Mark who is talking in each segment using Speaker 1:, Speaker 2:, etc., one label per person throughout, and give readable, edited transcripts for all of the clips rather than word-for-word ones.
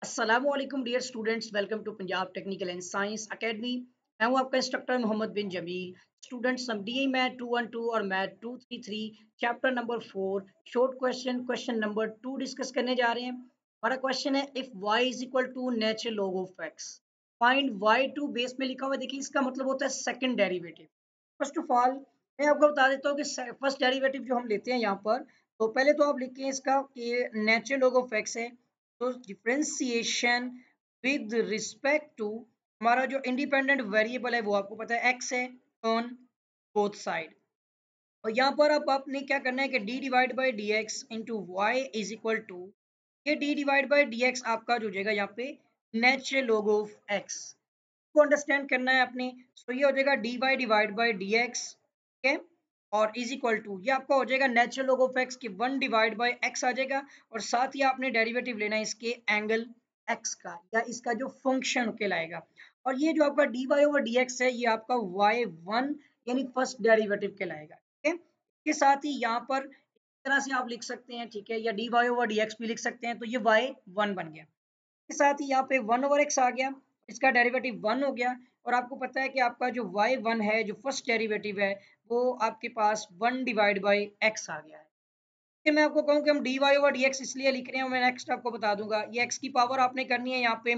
Speaker 1: अस्सलामुअलैकुम dear students, welcome to Punjab technical and science academy. मैं हूं आपका इंस्ट्रक्टर मोहम्मद बिन जमील। स्टूडेंट्स, हम डीई मैथ 212 और math 233 chapter number 4 short question number 2 discuss करने जा रहे हैं। हमारा क्वेश्चन है, if y is equal to natural log of x, find y2। Base में लिखा हुआ है, देखिए इसका मतलब होता है second derivative. First of all मैं आपको बता देता हूँ कि फर्स्ट डेरिवेटिव जो हम लेते हैं यहाँ पर, तो पहले तो आप लिखिए इसका कि नेचुरल log ऑफ x है। तो डिफरेंशिएशन विद रिस्पेक्ट टू हमारा जो इंडिपेंडेंट वेरिएबल है वो आपको पता है x है ऑन बोथ साइड। और यहाँ पर अब आपने क्या करना है कि d divide by D X into Y is equal to, ये d divide by D X आपका जो हो जाएगा यहाँ पे नेचुरल log ऑफ x को अंडरस्टैंड करना है आपने। तो ये हो जाएगा dy divide by D X, ठीक है, और इज इक्वल टू ये आपका हो जाएगा नेचुरल log ऑफ x की 1 डिवाइड बाई x आ जाएगा। और साथ ही आपने डेरिवेटिव लेना है इसके एंगल x का, या इसका जो फंक्शन कहलाएगा। और ये जो आपका dy ओवर dx है, ये आपका y1 यानी फर्स्ट डेरिवेटिव कहलाएगा, ठीक है। इसके साथ ही यहाँ पर इस तरह से आप लिख सकते हैं, ठीक है, या dy ओवर dx भी लिख सकते हैं, तो ये y1 बन गया। के साथ ही यहाँ पे 1 ओवर x आ गया, इसका डेरिवेटिव 1 हो गया। और आपको पता है कि आपका जो y1 है, जो फर्स्ट डेरिवेटिव है, वो आपके पास 1 डिवाइड बाई x आ गया है। फिर मैं आपको कहूँ कि हम dy ओवर dx इसलिए लिख रहे हैं, मैं नेक्स्ट आपको बता दूंगा। ये x की पावर आपने करनी है यहाँ पे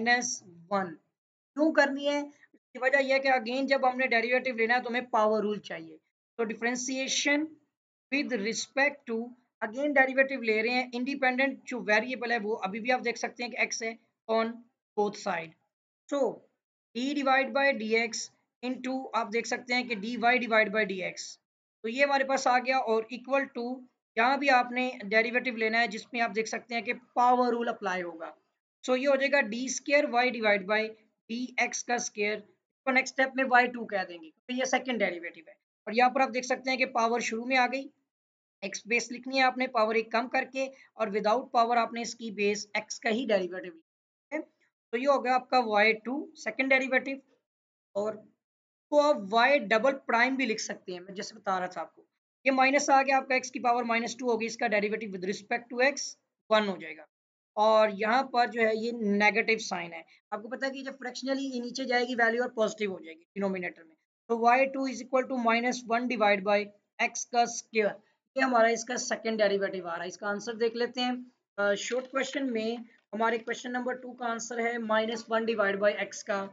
Speaker 1: -1। क्यों करनी है? इसकी वजह यह है कि अगेन जब हमने डेरिवेटिव लेना है तो हमें पावर रूल चाहिए। तो differentiation with respect to, again derivative ले रहे हैं, इंडिपेंडेंट जो वेरिएबल है वो अभी भी आप देख सकते हैं कि x है on both side. So d divide by D X into आप देख सकते हैं कि dy divide by D X, तो ये हमारे पास आ गया। और इक्वल टू यहाँ भी आपने डेरिवेटिव लेना है जिसमें आप देख सकते हैं कि पावर रूल अप्लाई होगा। सो ये हो जाएगा D square Y divide by D X का स्केयर, तो नेक्स्ट स्टेप में y2 कह देंगे क्योंकि ये सेकंड डेरिवेटिव है। और यहाँ पर आप देख सकते हैं कि पावर शुरू में आ गई, एक्स बेस लिखनी है आपने पावर एक कम करके, और विदाउट पावर आपने इसकी बेस एक्स का ही डेरिवेटिव लिखना है। तो ये हो गया आपका y2 सेकंड डेरिवेटिव। और तो आप y डबल प्राइम भी लिख सकते हैं, मैं जैसे बता रहा था आपको। ये माइनस आ गया आपका, x की पावर -2 होगी, इसका derivative with respect to x 1 हो जाएगा। और यहाँ पर जो है ये नेगेटिव साइन है। आपको पता है कि जब फ्रैक्शनली ये नीचे जाएगी वैल्यू और पॉजिटिव हो जाएगी डिनोमिनेटर में। तो y2 is equal to -1 divide by x का स्क्वायर, ये हमारा इसका सेकंड डेरिवेटिव आ रहा है। इसका आंसर देख लेते हैं। शॉर्ट क्वेश्चन में हमारे क्वेश्चन नंबर 2 का आंसर है -1 डिवाइड बाई x का।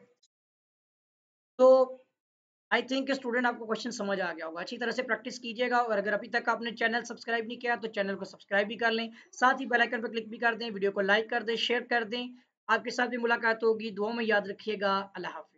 Speaker 1: तो आई थिंक स्टूडेंट आपको क्वेश्चन समझ आ गया होगा। अच्छी तरह से प्रैक्टिस कीजिएगा, और अगर अभी तक आपने चैनल सब्सक्राइब नहीं किया तो चैनल को सब्सक्राइब भी कर लें, साथ ही बेल आइकन पर क्लिक भी कर दें, वीडियो को लाइक कर दें, शेयर कर दें। आपके साथ भी मुलाकात होगी, दुआ में याद रखिएगा। अल्लाह हाफ़िज़।